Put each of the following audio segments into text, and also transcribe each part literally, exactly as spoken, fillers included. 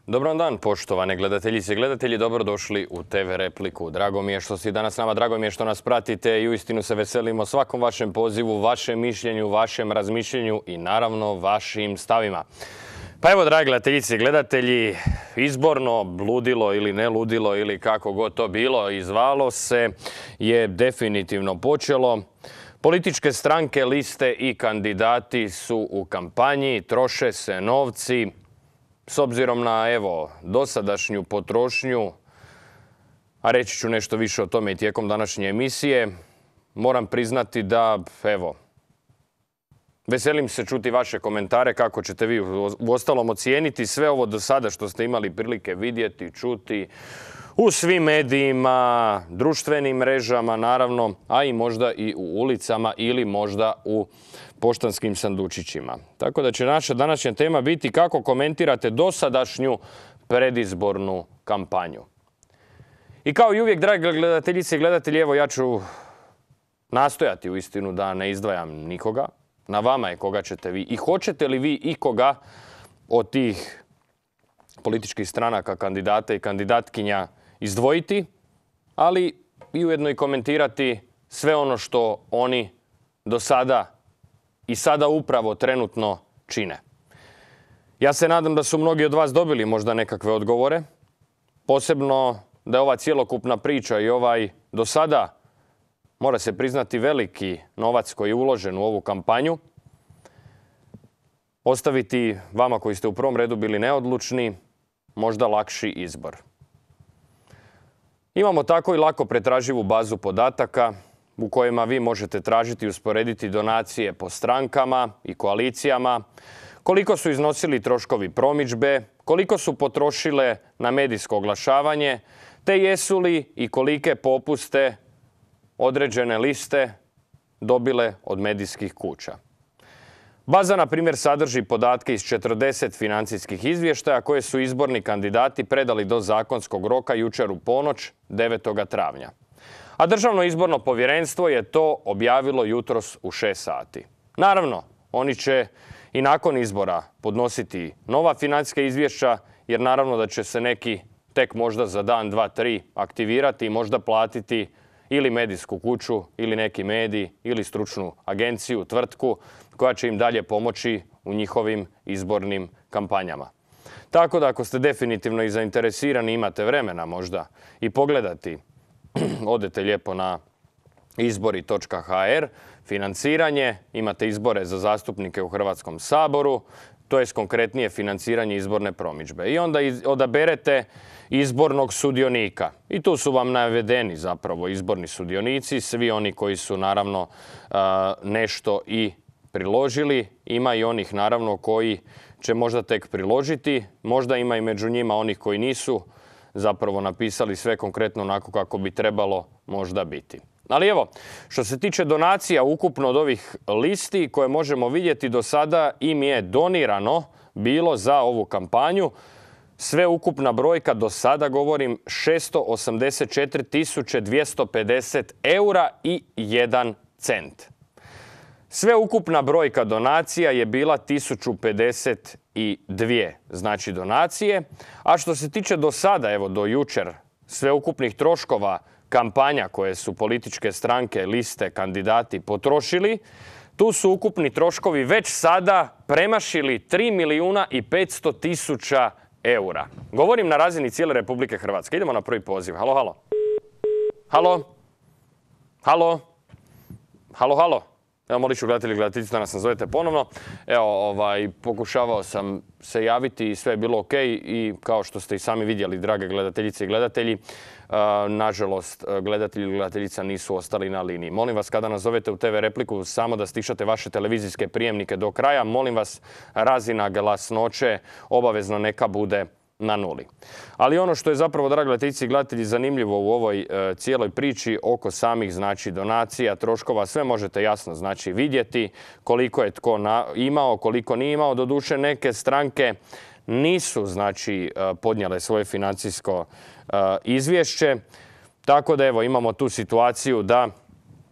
Dobar vam dan, poštovane gledateljice i gledatelji, dobrodošli u te ve Repliku. Drago mi je što ste danas s nama, drago mi je što nas pratite i uistinu se veselimo svakom vašem pozivu, vašem mišljenju, vašem razmišljenju i naravno vašim stavima. Pa evo, dragi gledateljice i gledatelji, izborno ludilo ili ne ludilo ili kako god to bilo i zvalo se je definitivno počelo. Političke stranke, liste i kandidati su u kampanji, troše se novci. S obzirom na, evo, dosadašnju potrošnju, a reći ću nešto više o tome i tijekom današnje emisije, moram priznati da, evo, veselim se čuti vaše komentare kako ćete vi uostalom ocijeniti sve ovo do sada što ste imali prilike vidjeti, čuti u svim medijima, društvenim mrežama naravno, a i možda i u ulicama ili možda u poštanskim sandučićima. Tako da će naša današnja tema biti kako komentirate dosadašnju predizbornu kampanju. I kao i uvijek, dragi gledateljice i gledatelji, evo ja ću nastojati u istinu da ne izdvajam nikoga. Na vama je koga ćete vi i hoćete li vi ikoga od tih političkih stranaka, kandidata i kandidatkinja izdvojiti, ali i ujedno i komentirati sve ono što oni do sada i sada upravo trenutno čine. Ja se nadam da su mnogi od vas dobili možda nekakve odgovore, posebno da je ova cjelokupna priča i ovaj do sada, mora se priznati, veliki novac koji je uložen u ovu kampanju, ostaviti vama koji ste u prvom redu bili neodlučni možda lakši izbor. Imamo tako i lako pretraživu bazu podataka u kojima vi možete tražiti i usporediti donacije po strankama i koalicijama, koliko su iznosili troškovi promidžbe, koliko su potrošile na medijsko oglašavanje, te jesu li i kolike popuste određene liste dobile od medijskih kuća. Baza, na primjer, sadrži podatke iz četrdeset financijskih izvještaja koje su izborni kandidati predali do zakonskog roka jučer u ponoć devetog travnja. A Državno izborno povjerenstvo je to objavilo jutros u šest sati. Naravno, oni će i nakon izbora podnositi nova financijska izvješća, jer naravno da će se neki tek možda za dan, dva, tri aktivirati i možda platiti ili medijsku kuću, ili neki medij, ili stručnu agenciju, tvrtku koja će im dalje pomoći u njihovim izbornim kampanjama. Tako da ako ste definitivno i zainteresirani, imate vremena možda i pogledati, odete lijepo na izbori točka ha er, financiranje, imate izbore za zastupnike u Hrvatskom saboru, to je konkretnije financiranje izborne promidžbe. I onda odaberete izbornog sudionika. I tu su vam navedeni zapravo izborni sudionici, svi oni koji su naravno nešto i priložili. Ima i onih naravno koji će možda tek priložiti, možda ima i među njima onih koji nisu zapravo napisali sve konkretno onako kako bi trebalo možda biti. Ali evo, što se tiče donacija ukupno od ovih listi koje možemo vidjeti do sada, im je donirano bilo za ovu kampanju sve ukupna brojka do sada, govorim, šesto osamdeset četiri tisuće dvjesto pedeset eura i jedan cent. Sve ukupna brojka donacija je bila tisuću pedeset dvije, znači donacije. A što se tiče do sada, evo do jučer, sve ukupnih troškova kampanja koje su političke stranke, liste, kandidati potrošili, tu su ukupni troškovi već sada premašili tri milijuna i petsto tisuća eura. Govorim na razini cijele Republike Hrvatske. Idemo na prvi poziv. Halo, halo. Halo? Halo? Halo, halo? Evo, molit ću gledatelji i gledateljice da nas nazovete ponovno. Evo, ovaj, pokušavao sam se javiti i sve je bilo ok i kao što ste i sami vidjeli, drage gledateljice i gledatelji, uh, nažalost, gledatelji i gledateljica nisu ostali na liniji. Molim vas, kada nazovete u te ve Repliku, samo da stišate vaše televizijske prijemnike do kraja. Molim vas, razina glasnoće obavezno neka bude na nuli. Ali ono što je zapravo, dragi gledateljice i gledatelji, zanimljivo u ovoj e, cijeloj priči oko samih, znači, donacija, troškova, sve možete jasno, znači, vidjeti koliko je tko na, imao, koliko nije imao. Doduše, neke stranke nisu, znači, podnijele svoje financijsko e, izvješće. Tako da, evo, imamo tu situaciju da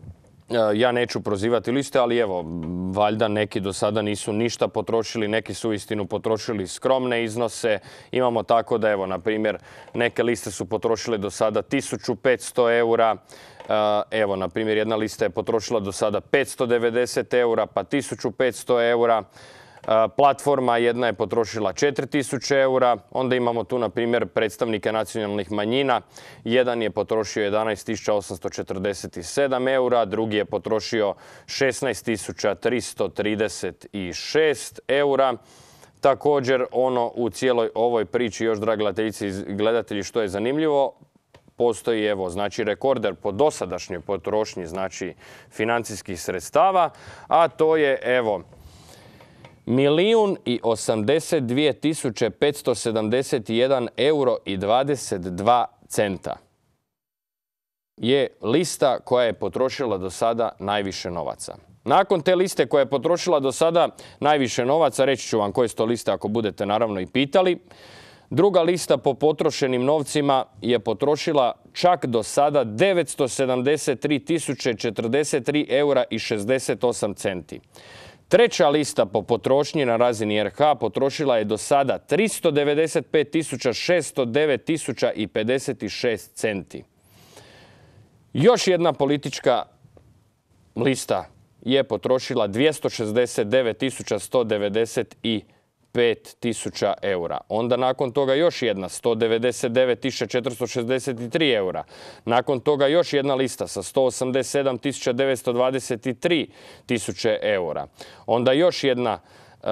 Ja neću prozivati liste, ali evo, valjda neki do sada nisu ništa potrošili, neki su uistinu potrošili skromne iznose. Imamo tako da, evo, na primjer, neke liste su potrošile do sada tisuću petsto eura. Evo, na primjer, jedna lista je potrošila do sada petsto devedeset eura, pa tisuću petsto eura. Platforma jedna je potrošila četiri tisuće eura. Onda imamo tu, na primjer, predstavnike nacionalnih manjina. Jedan je potrošio jedanaest tisuća osamsto četrdeset sedam eura, drugi je potrošio šesnaest tisuća tristo trideset šest eura. Također, ono u cijeloj ovoj priči, još, dragi gledateljice i gledatelji, što je zanimljivo, postoji, evo, znači, rekorder po dosadašnjoj potrošnji, znači, financijskih sredstava, a to je, evo, milijun i osamdeset dvije tisuće petsto sedamdeset jedan euro i dvadeset dva centa je lista koja je potrošila do sada najviše novaca. Nakon te liste koja je potrošila do sada najviše novaca, reći ću vam koje su to liste ako budete naravno i pitali, druga lista po potrošenim novcima je potrošila čak do sada devetsto sedamdeset tri tisuće četrdeset tri eura i šezdeset osam centi. Treća lista po potrošnji na razini R H potrošila je do sada tristo devedeset pet tisuća šesto devet tisuća i pedeset šest centi. Još jedna politička lista je potrošila dvjesto šezdeset devet tisuća sto devedeset pet tisuća eura. Onda nakon toga još jedna, sto devedeset devet tisuća četiristo šezdeset tri eura. Nakon toga još jedna lista sa sto osamdeset sedam tisuća devetsto dvadeset tri tisuće eura. Onda još jedna uh,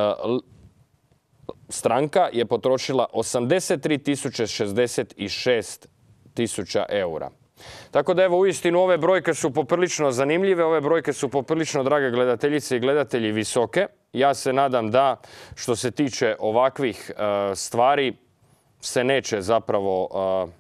stranka je potrošila osamdeset tri tisuće šezdeset šest tisuća eura. Tako da, evo, uistinu ove brojke su poprilično zanimljive, ove brojke su poprilično, drage gledateljice i gledatelji, visoke. Ja se nadam da, što se tiče ovakvih uh, stvari, se neće zapravo uh,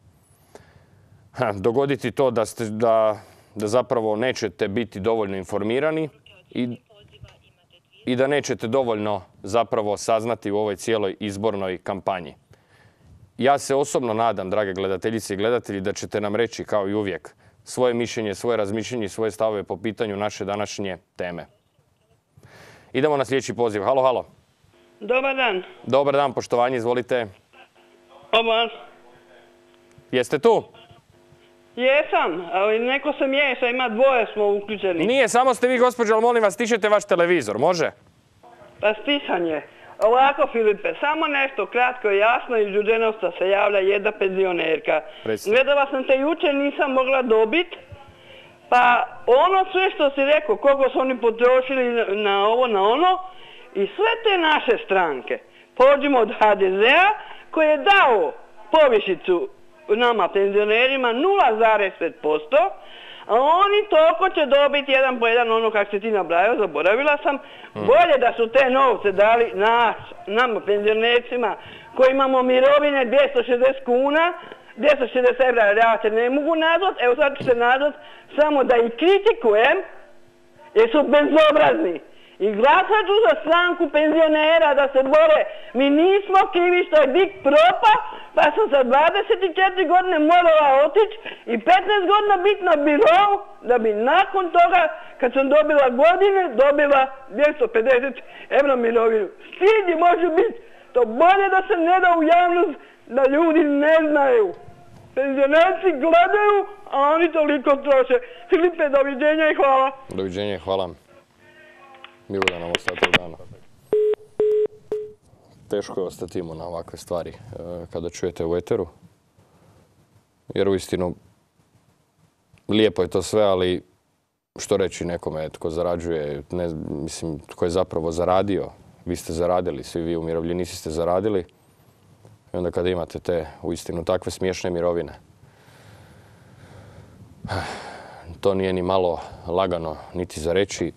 dogoditi to da, ste, da, da zapravo nećete biti dovoljno informirani i, i da nećete dovoljno zapravo saznati u ovoj cijeloj izbornoj kampanji. Ja se osobno nadam, drage gledateljice i gledatelji, da ćete nam reći, kao i uvijek, svoje mišljenje, svoje razmišljenje i svoje stavove po pitanju naše današnje teme. Idemo na sljedeći poziv. Halo, halo. Dobar dan. Dobar dan, poštovanje, izvolite. Dobar. Jeste tu? Jesam, ali neko se miješa, ima dvoje smo uključeni. Nije, samo ste vi, gospođo, ali molim vas, stišete vaš televizor, može? Pa stišan je. Ovako, Filipe, samo nešto kratko i jasno, iz Đurđenovca se javlja jedna penzionerka. Recite. Gledala sam te jučer, nisam mogla dobiti. Pa ono sve što si rekao, koliko su oni potrošili na ovo, na ono, i sve te naše stranke, pođimo od H D Z-a koji je dao povišicu nama penzionerima nula zarez pet posto, a oni toliko će dobiti jedan po jedan, ono kako se ti nabrajao, zaboravila sam. Bolje da su te novce dali nas, nama penzionercima koji imamo mirovine dvjesto šezdeset kuna, dvjesto šezdeset evra, ja se ne mogu nazvat, evo sad ću se nazvat samo da ih kritikujem, jer su bezobrazni. I glasat ću za stranku penzionera da se bore. Mi nismo krivi što je D I K propa, pa sam sa dvadeset četiri godine morala otići i petnaest godina biti na birou, da bi nakon toga, kad sam dobila godine, dobila dvjesto pedeset evra mirovinu. Stid može biti. To bolje da se ne da u javnost, da ljudi ne znaju. Penzionerci gledaju, a oni toliko troše. Filipe, doviđenja i hvala. Doviđenja i hvala. Milo da nam ostatak dana. Teško je ostati imun na ovakve stvari kada čujete u eteru. Jer uistinu lijepo je to sve, ali što reći nekome tko zarađuje, ne, mislim, tko je zapravo zaradio. Vi ste zaradili, svi vi umirovljenici ste zaradili. I onda kada imate te uistinu takve smiješne mirovine, to nije ni malo lagano niti za reći.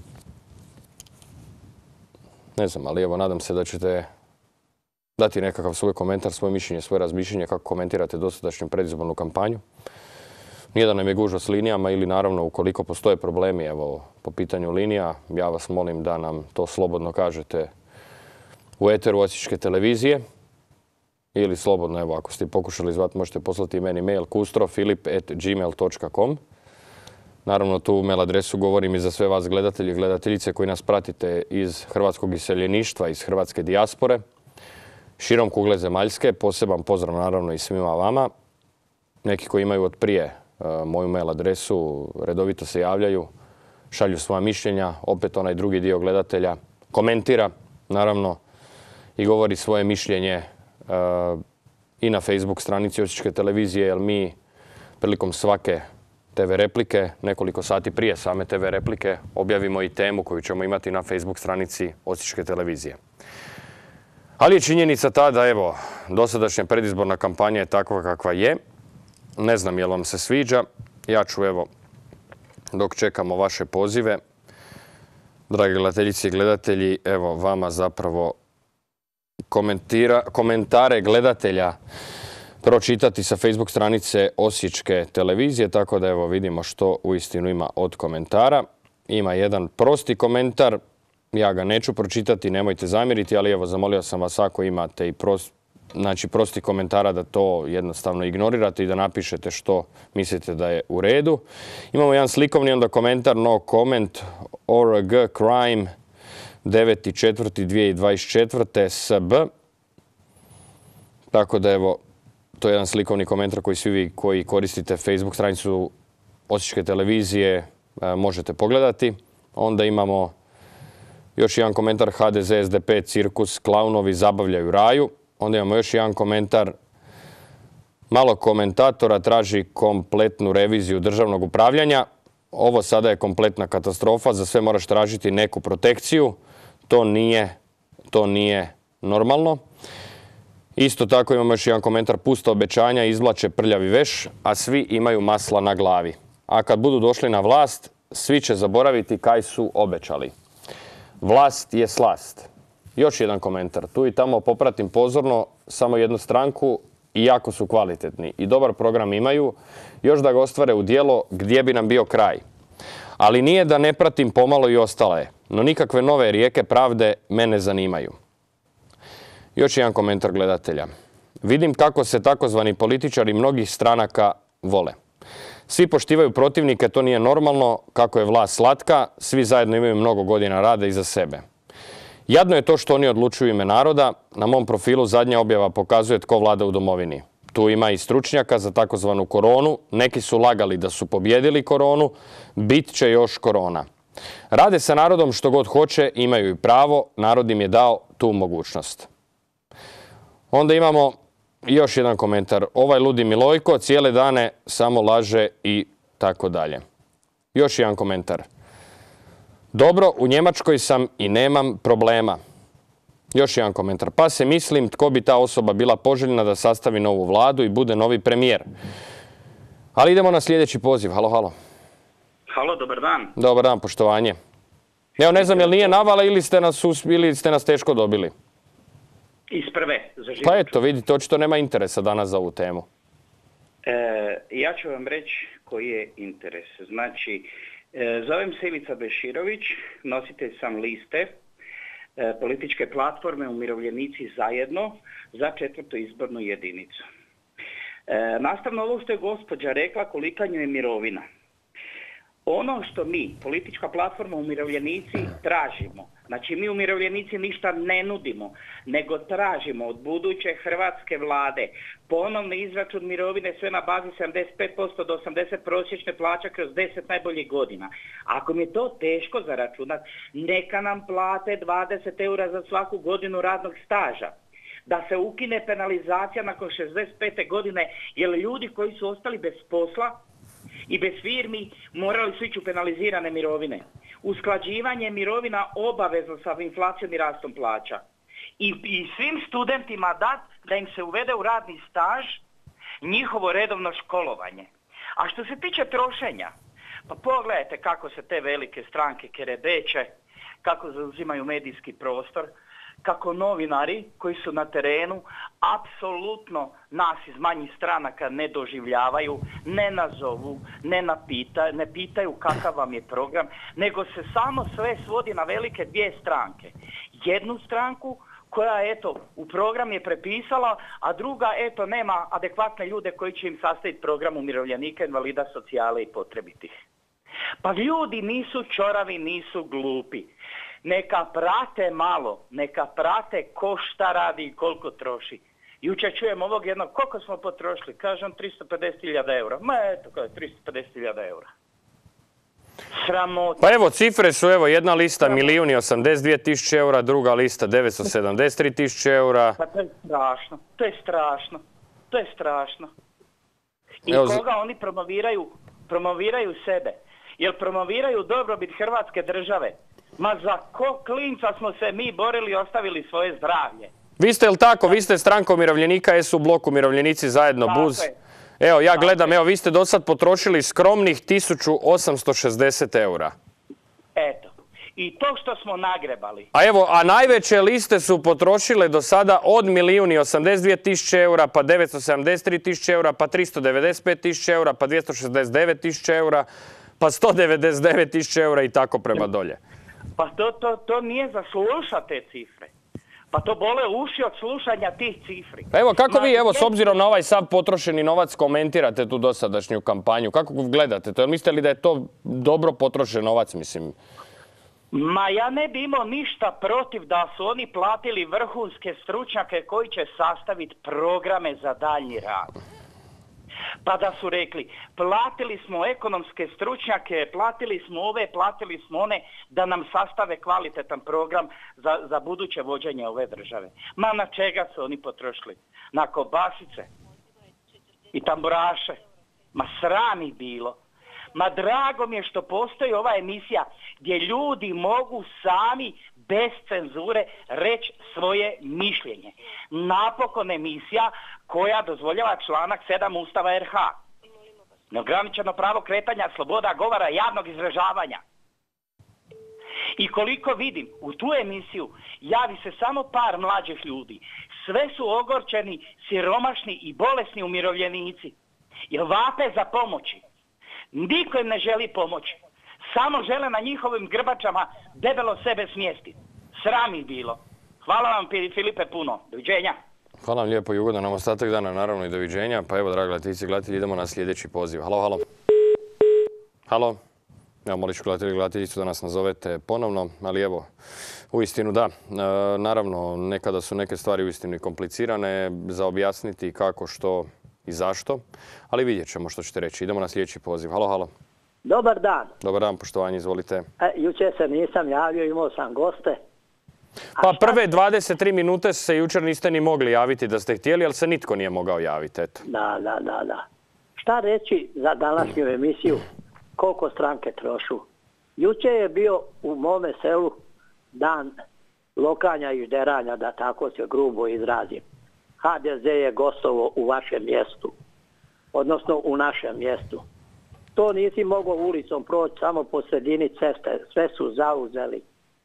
Ne znam, ali evo, nadam se da ćete dati nekakav svoj komentar, svoje mišljenje, svoje razmišljenje kako komentirate dosadašnju predizbornu kampanju. Nije da nam je gužva s linijama ili naravno ukoliko postoje problemi evo, po pitanju linija, ja vas molim da nam to slobodno kažete u eteru Osječke televizije ili slobodno, evo, ako ste pokušali zvati, možete poslati meni mail kustro filip at gmail dot com. Naravno, tu mail adresu govorim i za sve vas gledatelji i gledateljice koji nas pratite iz hrvatskog iseljeništva, iz hrvatske dijaspore, širom kugle zemaljske. Poseban pozdrav naravno i svima vama. Neki koji imaju od prije moju mail adresu redovito se javljaju, šalju svoja mišljenja. Opet onaj drugi dio gledatelja komentira, naravno, i govori svoje mišljenje i na Facebook stranici Osječke televizije, jer mi prilikom svake te ve replike, nekoliko sati prije same te ve replike, objavimo i temu koju ćemo imati na Facebook stranici Osječke televizije. Ali je činjenica ta da, evo, dosadašnja predizborna kampanja je takva kakva je. Ne znam jel vam se sviđa. Ja ću, evo, dok čekamo vaše pozive, dragi gledateljice i gledatelji, evo, vama zapravo komentare gledatelja pročitati sa Facebook stranice Osječke televizije, tako da evo vidimo što uistinu ima od komentara. Ima jedan prosti komentar, ja ga neću pročitati, nemojte zamjeriti, ali evo zamolio sam vas ako imate i prost, znači prosti komentara da to jednostavno ignorirate i da napišete što mislite da je u redu. Imamo jedan slikovni onda komentar, no comment, O R G crime, deveti četvrti dvije tisuće dvadeset četvrte S B. Tako da evo, to je jedan slikovni komentar koji svi vi koji koristite Facebook stranicu Osječke televizije možete pogledati. Onda imamo još jedan komentar H D Z S D P cirkus, klaunovi zabavljaju raju. Onda imamo još jedan komentar, malo komentatora traži kompletnu reviziju državnog upravljanja. Ovo sada je kompletna katastrofa, za sve moraš tražiti neku protekciju. To nije, to nije normalno. Isto tako imamo još jedan komentar, pusta obećanja izvlače prljavi veš, a svi imaju masla na glavi. A kad budu došli na vlast, svi će zaboraviti kaj su obećali. Vlast je slast. Još jedan komentar, tu i tamo popratim pozorno samo jednu stranku i jako su kvalitetni. I dobar program imaju, još da ga ostvare u djelo gdje bi nam bio kraj. Ali nije da ne pratim pomalo i ostale, no nikakve nove rijeke pravde mene zanimaju. Još jedan komentar gledatelja. Vidim kako se takozvani političari mnogih stranaka vole. Svi poštivaju protivnike, to nije normalno, kako je vlast slatka, svi zajedno imaju mnogo godina rada iza sebe. Jadno je to što oni odlučuju ime naroda. Na mom profilu zadnja objava pokazuje tko vlada u domovini. Tu ima i stručnjaka za takozvanu koronu. Neki su lagali da su pobjedili koronu. Bit će još korona. Rade sa narodom što god hoće, imaju i pravo. Narod im je dao tu mogućnost. Onda imamo još jedan komentar. Ovaj ludi Milojko cijele dane samo laže i tako dalje. Još jedan komentar. Dobro, u Njemačkoj sam i nemam problema. Još jedan komentar. Pa se mislim tko bi ta osoba bila poželjna da sastavi novu vladu i bude novi premijer. Ali idemo na sljedeći poziv. Halo, halo. Halo, dobar dan. Dobar dan, poštovanje. Evo, ne znam, jel nije navala ili ste nas, ili ste nas teško dobili? Iz prve. Za život. Pa eto, vidite, očito nema interesa danas za ovu temu. E, ja ću vam reći koji je interes. Znači, e, zovem se Ivica Beširović, nositelj sam liste e, političke platforme Umirovljenici zajedno za četvrtu izbornu jedinicu. E, nastavno ovo što je gospođa rekla, kolika njoj je mirovina. Ono što mi, politička platforma Umirovljenici, tražimo, znači mi umirovljenici ništa ne nudimo, nego tražimo od buduće hrvatske vlade ponovni izračun mirovine sve na bazi sedamdeset pet posto do osamdeset posto prosječne plaće kroz deset najboljih godina. Ako mi je to teško zaračunati, neka nam plate dvadeset eura za svaku godinu radnog staža. Da se ukine penalizacija nakon šezdeset pete godine, jer ljudi koji su ostali bez posla i bez firmi morali su ići u penalizirane mirovine. Usklađivanje mirovina obavezno sa inflacijom i rastom plaća. I, i svim studentima dat da im se uvede u radni staž njihovo redovno školovanje. A što se tiče trošenja, pa pogledajte kako se te velike stranke kerebeće, kako zauzimaju medijski prostor, kako novinari koji su na terenu apsolutno nas iz manjih stranaka ne doživljavaju, ne nazovu, ne, napita, ne pitaju kakav vam je program, nego se samo sve svodi na velike dvije stranke. Jednu stranku koja eto u program je prepisala, a druga eto nema adekvatne ljude koji će im sastaviti program umirovljenika, invalida, socijale i potrebitih. Pa ljudi nisu čoravi, nisu glupi. Neka prate malo, neka prate ko šta radi i koliko troši. Jučer čujem ovog jednog, koliko smo potrošili? Kažem tristo pedeset hiljada eura. Ma eto, kada je tristo pedeset hiljada eura. Sramota. Pa evo, cifre su, evo, jedna lista milijun i osamdeset dvije tisuće eura, druga lista devetsto sedamdeset tri tisuće eura. Pa to je strašno, to je strašno, to je strašno. I evo, koga oni promoviraju? Promoviraju sebe. Jer promoviraju dobrobit Hrvatske države. Ma za ko klinca smo se mi borili i ostavili svoje zdravlje? Vi ste, jel tako, vi ste stranka umirovljenika, S U blok umirovljenici zajedno, Tako Buz. je. Evo, ja Tako gledam, je. evo, vi ste do sad potrošili skromnih tisuću osamsto šezdeset eura. Eto. I to što smo nagrebali. A evo, a najveće liste su potrošile do sada od milijun i osamdeset dvije tisuće eura, pa devetsto sedamdeset tri tisuće eura, pa tristo devedeset pet tisuća eura, pa dvjesto šezdeset devet tisuća eura, pa sto devedeset devet tisuća eura i tako prema dolje. Pa to, to, to nije za slušat te cifre. Pa to bole uši od slušanja tih cifri. Pa evo, kako Ma, vi, evo, s je- obzirom na ovaj sav potrošeni novac, komentirate tu dosadašnju kampanju? Kako gledate to? Mislite li da je to dobro potrošen novac, mislim? Ma ja ne bi imao ništa protiv da su oni platili vrhunske stručnjake koji će sastaviti programe za daljnji rad. Pa da su rekli, platili smo ekonomske stručnjake, platili smo ove, platili smo one, da nam sastave kvalitetan program za, za buduće vođenje ove države. Ma na čega su oni potrošili? Na kobasice i tamburaše. Ma sram ih bilo. Ma drago mi je što postoji ova emisija gdje ljudi mogu sami bez cenzure reći svoje mišljenje. Napokon emisija koja dozvoljava članak sedam Ustava R H. Neograničeno pravo kretanja, sloboda govora, javnog izražavanja. I koliko vidim, u tu emisiju javi se samo par mlađih ljudi. Sve su ogorčeni, siromašni i bolesni umirovljenici. Jer vape za pomoći. Niko im ne želi pomoći. Samo žele na njihovim grbačama debelo sebe smjestiti. Sram ih bilo. Hvala vam, Filipe, puno. Doviđenja. Hvala vam lijepo i ugodan nam ostatak dana, naravno i doviđenja. Pa evo, dragi gledateljice i gledatelji, idemo na sljedeći poziv. Halo, halo. Halo. Evo, molit ću gledatelji i gledateljicu da nas nazovete ponovno, ali evo, uistinu da. E, naravno, nekada su neke stvari uistinu i komplicirane za objasniti kako, što i zašto, ali vidjet ćemo što ćete reći. Idemo na sljedeći poziv. Halo, halo. Dobar dan. Dobar dan, poštovanje, izvolite. E, jučer se nisam javio, imao sam goste. Pa prve dvadeset tri minute se jučer niste ni mogli javiti da ste htjeli, ali se nitko nije mogao javiti, eto. Da, da, da, da. Šta reći za današnju emisiju? Koliko stranke trošu? Jučer je bio u mome selu dan lokanja i žderanja, da tako se grubo izrazim. H D Z je gostovo u vašem mjestu, odnosno u našem mjestu. To nisi mogao ulicom proći, samo po sredini ceste, sve su zauzeli.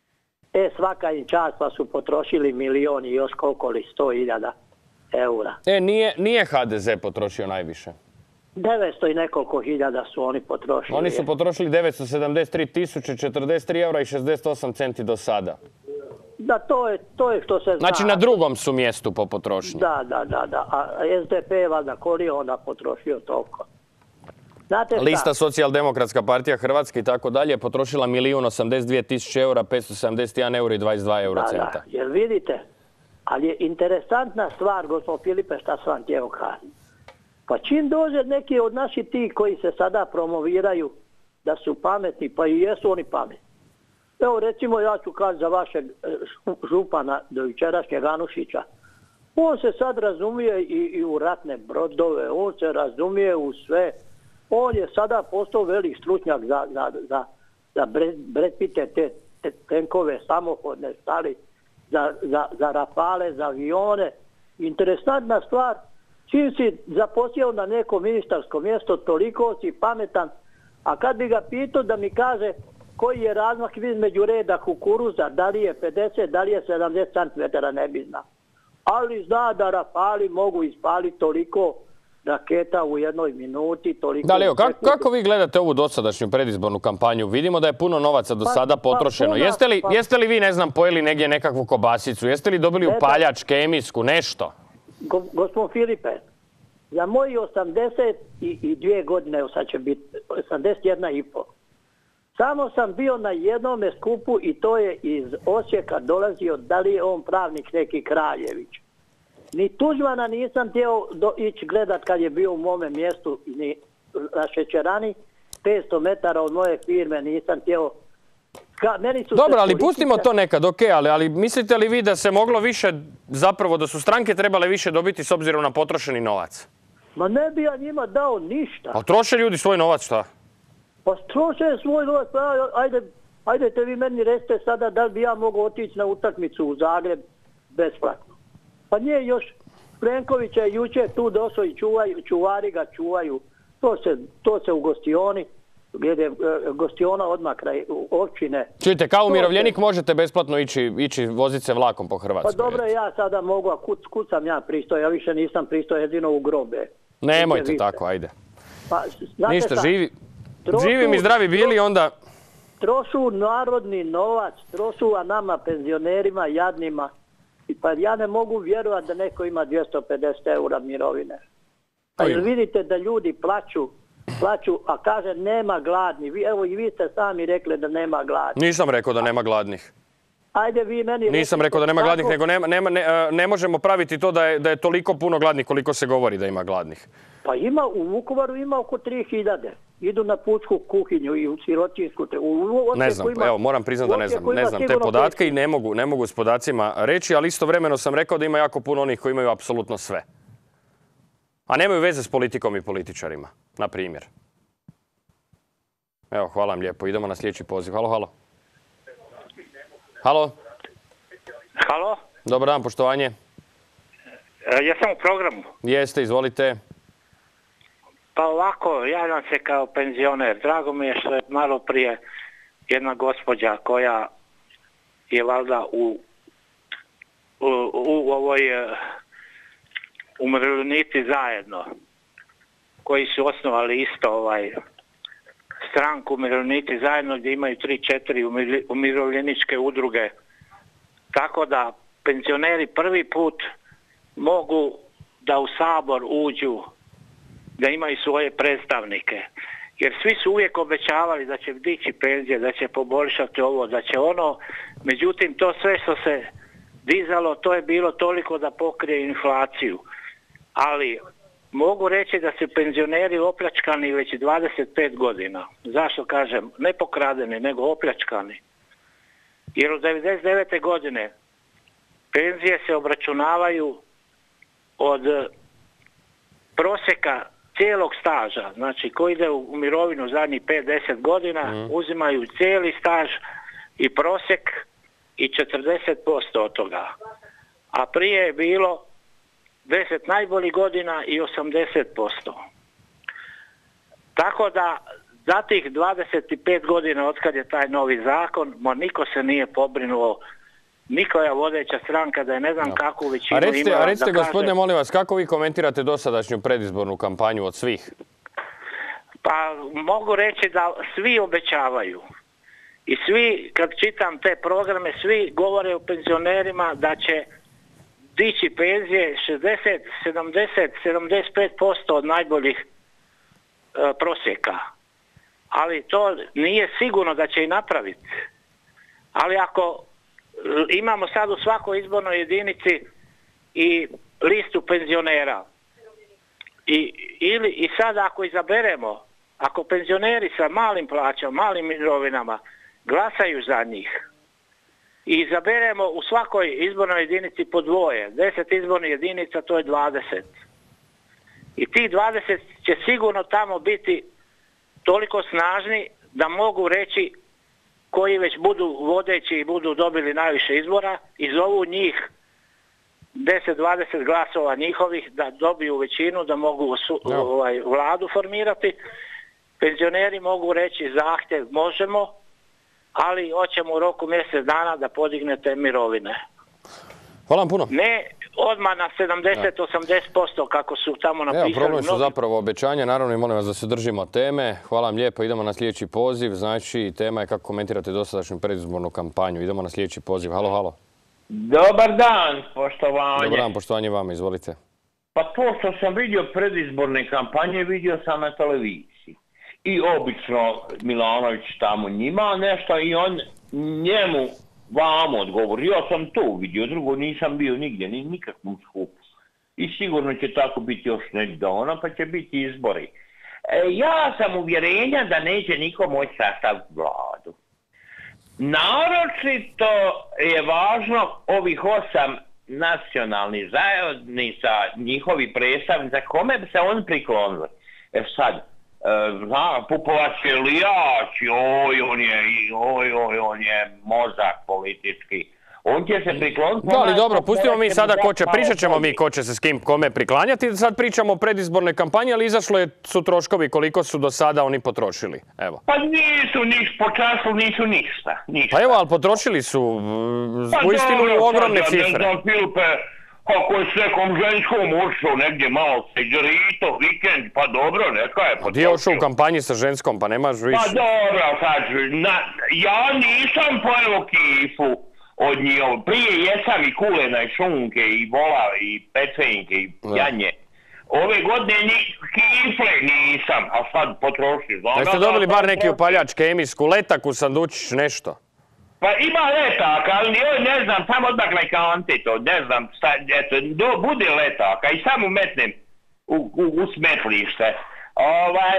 E, svaka im čast, pa su potrošili milion i još koliko li, sto hiljada eura. E, nije, nije H D Z potrošio najviše. devetsto i nekoliko hiljada su oni potrošili. Oni su potrošili devetsto sedamdeset tri tisuće četrdeset tri eura i šezdeset osam centi do sada. Da, to je, to je što se zna. Znači na drugom su mjestu po potrošnji. Da, da, da, da. A S D P je valjda koli onda potrošio toliko. Znate šta? Lista Socijaldemokratska partija Hrvatske i tako dalje je potrošila milijun osamdeset dvije tisuće eura, petsto sedamdeset jedan eura i dvadeset dva euro Da, centa. da, jer vidite, ali je interesantna stvar, gospod Filipe, šta sam vam htio kažem. Pa čim dođe neki od naših ti koji se sada promoviraju da su pametni, pa i jesu oni pametni. Evo recimo ja ću kaži za vašeg župana do jučerašnjeg Anušića. On se sad razumije i, i u ratne brodove, on se razumije u sve. On je sada postao velik stručnjak za, za, za, za bretpite te, te tenkove samohodne stali, za, za, za rafale, za avione. Interesantna stvar, čim si zaposlio na neko ministarsko mjesto, toliko si pametan, a kad bi ga pitao da mi kaže koji je razmak između reda kukuruza, da li je pedeset, da li je sedamdeset centimetara, ne bi znao. Ali zna da rafali mogu ispaliti toliko raketa u jednoj minuti, toliko... Da li, evo, kako, kako vi gledate ovu dosadašnju predizbornu kampanju? Vidimo da je puno novaca do Pa- sada pa potrošeno. puno, Jeste li, pa- jeste li vi, ne znam, pojeli negdje nekakvu kobasicu? Jeste li dobili Ne, upaljač, kemijsku, nešto? Go, gospod Filipe, za moji osamdeset i dvije godine, evo sad će biti osamdeset jedna i pol, Samo sam bio na jednome skupu i to je iz Osijeka dolazio, da li je on pravnik neki Kraljević. Ni Tuđmana nisam htio do, ići gledat kad je bio u mome mjestu ni na šećerani. petsto metara od moje firme nisam htio. Ka, meni su Dobro, ali politička... pustimo to nekad, ok, ali, ali mislite li vi da se moglo više, zapravo da su stranke trebale više dobiti s obzirom na potrošeni novac? Ma ne bi ja njima dao ništa. A troše ljudi svoj novac, šta? Pa troše svoj novac, pa ajde, ajdete vi meni recite sada da li bi ja mogao otići na utakmicu u Zagreb besplatno. Pa nije još, Plenković je jučer tu došao i čuvaju, čuvari ga čuvaju. To se, to se u Gostioni, gdje je Gostiona odmah kraj općine. Čujte, kao umirovljenik možete besplatno ići, ići voziti se vlakom po Hrvatskoj. Pa dobro, ja sada mogu, a kud, kud sam ja pristao, ja više nisam pristao jedino u grobe. Nemojte tako, ajde. Pa, znate Ništa, šta, živi, trošu, živi mi zdravi bili, onda... Trošu narodni novac, trošu a nama penzionerima, jadnima. Pa ja ne mogu vjerovati da neko ima dvjesto pedeset eura mirovine. Pa jer vidite da ljudi plaću, plaću, a kaže nema gladni. Vi, evo i vi ste sami rekli da nema gladnih. Nisam rekao da nema gladnih. Ajde vi meni... Nisam rekao da nema gladnih, nego nema, nema, ne, ne možemo praviti to da je, da je toliko puno gladnih koliko se govori da ima gladnih. Pa ima, u Vukovaru ima oko tri hiljade. Idu na pučku kuhinju i u sirotinsku. U ne znam, ima, evo moram priznati da ne znam, ne znam te podatke i ne mogu, ne mogu s podacima reći, ali istovremeno sam rekao da ima jako puno onih koji imaju apsolutno sve. A nemaju veze s politikom i političarima, na primjer. Evo, hvala vam lijepo. Idemo na sljedeći poziv. Halo, halo. Halo. Halo. Dobar dan, poštovanje. E, ja sam u programu. Jeste, izvolite. Pa ovako, javljam se kao penzioner. Drago mi je što je malo prije jedna gospođa koja je valjda u, u, u ovoj uh, umirovljenici zajedno, koji su osnovali isto ovaj stranku umirovljenici zajedno gdje imaju tri četiri umirovljeničke udruge. Tako da penzioneri prvi put mogu da u Sabor uđu, da imaju svoje predstavnike. Jer svi su uvijek obećavali da će dići penzije, da će poboljšati ovo, da će ono. Međutim, to sve što se dizalo, to je bilo toliko da pokrije inflaciju. Ali mogu reći da su penzioneri opljačkani već dvadeset pet godina. Zašto kažem? Ne pokradeni, nego opljačkani. Jer od devedeset devete godine penzije se obračunavaju od prosjeka cijelog staža. Znači, ko ide u mirovinu zadnjih pet do deset godina, mm. uzimaju cijeli staž i prosjek i četrdeset posto od toga. A prije je bilo deset najboljih godina i osamdeset posto. Tako da za tih dvadeset pet godina otkad je taj novi zakon, mo niko se nije pobrinuo, nikoja vodeća stranka da je ne znam no. kakvu većinu a recite, imala. A recite, da gospodine, kaže, molim vas, kako vi komentirate dosadašnju predizbornu kampanju od svih? Pa mogu reći da svi obećavaju. I svi, kad čitam te programe, svi govore o penzionerima da će dići penzije šezdeset, sedamdeset, sedamdeset pet posto od najboljih e, prosjeka. Ali to nije sigurno da će i napraviti. Ali ako imamo sad u svakoj izbornoj jedinici i listu penzionera i, ili, i sad ako izaberemo, ako penzioneri sa malim plaćama, malim mirovinama glasaju za njih, i izaberemo u svakoj izbornoj jedinici po dvoje, deset izbornih jedinica, to je dvadeset. I tih dvadeset će sigurno tamo biti toliko snažni da mogu reći koji već budu vodeći i budu dobili najviše izbora i zovu njih deset do dvadeset glasova njihovih da dobiju većinu, da mogu su, no. ovaj, vladu formirati. Penzioneri mogu reći zahtjev možemo, ali hoćemo u roku mjesec dana da podignete mirovine. Hvala vam puno. Ne odmah na sedamdeset do osamdeset posto kako su tamo napisali. Evo, problem su zapravo obećanja, naravno i molim vas da se držimo teme. Hvala vam lijepo, idemo na sljedeći poziv. Znači, tema je kako komentirate dosadašnju predizbornu kampanju. Idemo na sljedeći poziv. Halo, halo. Dobar dan, poštovanje. Dobar dan, poštovanje vama, izvolite. Pa to što sam vidio predizborne kampanje, vidio sam na televiziji. i obično Milanović tamo njima nešto i on njemu vamo odgovori. Ja sam to vidio, drugo nisam bio nigdje, ni nikakvom skupu. I sigurno će tako biti još negdje dana, pa će biti izbori. E, ja sam uvjerenja da neće niko moći sastaviti vladu. Naročito je važno ovih osam nacionalnih zajednica, njihovi predstavnici, kome bi se oni priklonili. E sad, e, zna, Pupovac je lijač, oj, on je, oj, oj, on je mozak politički. On će se prikloniti... Da, ali dobro, pustimo mi sada ko će, pričat ćemo mi ko će se s kim kome priklanjati. Sad pričamo o predizbornoj kampanji, ali izašlo je, su troškovi koliko su do sada oni potrošili. Evo. Pa nisu niš, po času nisu ništa. ništa. Pa evo, ali potrošili su pa uistinu ogromne cifre. Ja ne znam, Filipe, ako je s nekom ženskom ušao negdje malo cigarito, vikend, pa dobro, neka je potrošio. Gdje je ušao u kampanji sa ženskom, pa nemaš više. Pa dobro, sad, na, ja nisam pojelo kifu od njih. Prije jesam i kulena i šunke i vola i pečenjke i janje. Ove godine ni kifle nisam, a sad potrošio. Jeste dobili bar neki upaljač, kemijsku, letak u sandučić, nešto? Pa ima letak, ali ne znam, samo odakle kanti to, ne znam, eto, do, bude letaka i samo metnem u, u, u smetlište. Ovaj,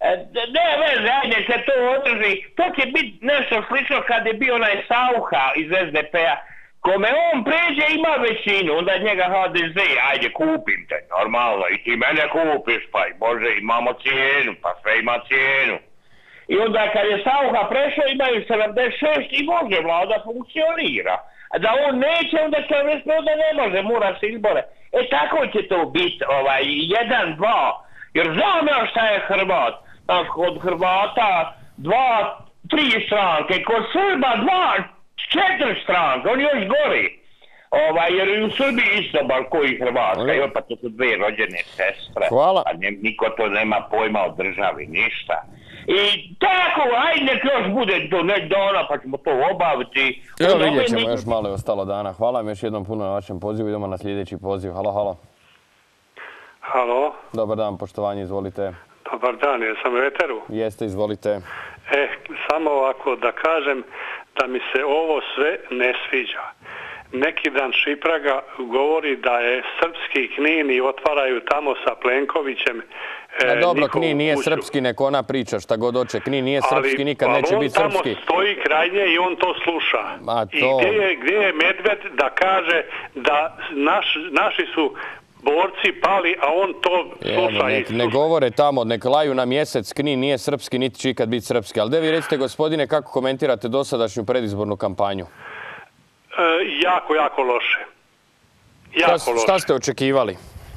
ne veze, ajde se to održi, to će biti nešto slično kad je bio onaj Saucha iz S D P-a, kome on pređe ima većinu, onda njega H D Z, ajde kupim te, normalno, i ti mene kupiš, pa i Bože, imamo cijenu, pa sve ima cijenu. I onda kad je Saucha prešao imaju sedamdeset šest i može, vlada funkcionira. A da on neće, onda će reći, onda ne može, mora se izbore. E tako će to biti, ovaj, jedan, dva, jer znam ja šta je Hrvat. Znaš, kod Hrvata dva, tri stranke, kod Srba dva, četiri stranke, oni još gori. Ovaj, jer i u Srbiji isto bar koji Hrvatska, jo, pa to su dve rođene sestre. Hvala. A ne, niko to nema pojma o državi, ništa. I tako, ajde nek još bude do nek dana pa ćemo to obaviti. Evo vidjet ćemo, još malo je ostalo dana. Hvala vam još jednom puno na vašem pozivu, idemo na sljedeći poziv. Halo, halo. Halo. Dobar dan, poštovanje, izvolite. Dobar dan, jesam u eteru? Jeste, izvolite. E, samo ovako da kažem da mi se ovo sve ne sviđa. Neki dan Šipraga govori da je srpski Knin i otvaraju tamo sa Plenkovićem e, A dobro, Knin nije kuću. Srpski, neko ona priča šta god hoće. Knin nije srpski, ali, nikad neće biti srpski. Ali on tamo stoji kraj nje i on to sluša. A to... I gdje je, gdje je Medved da kaže da naš, naši su borci pali, a on to sluša nek, i sluša. Ne govore tamo, nek laju na mjesec, Knin nije srpski, niti će ikad biti srpski. Ali da vi recite, gospodine, kako komentirate dosadašnju predizbornu kampanju? E, jako, jako loše. Jako šta, loše. Šta ste očekivali? E,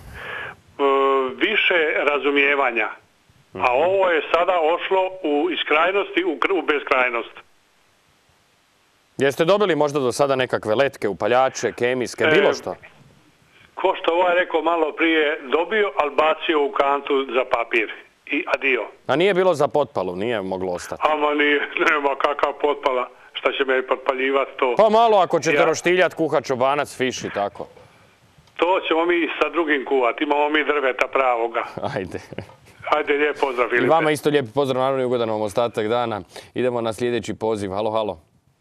više razumijevanja. A ovo je sada ošlo u iz krajnosti u, u beskrajnost. Jeste dobili možda do sada nekakve letke, upaljače, kemijske, bilo e, što? Ko što ovaj rekao malo prije, dobio, ali bacio u kantu za papir. I adio. A nije bilo za potpalu, nije moglo ostati? Ama nije, nema kakav potpala. Šta će me potpaljivati to? Pa malo ako ćete ja. roštiljati, kuhat čobanac, fiš i tako. To ćemo mi sa drugim kuvati, imamo mi drveta pravoga. Ajde. Ajde, lijep pozdrav, Filipe. I vama isto lijep pozdrav, naravno i ugodan vam ostatak dana. Idemo na sljedeći poziv. Halo, halo.